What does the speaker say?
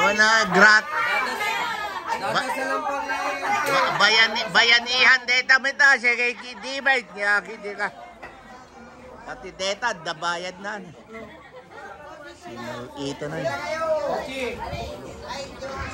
na grat. Dadas na lang po Bayanihan deta mita siya kay Kidibay. Kaya hindi ka. Pati deta, dabayad na. Ito na yun.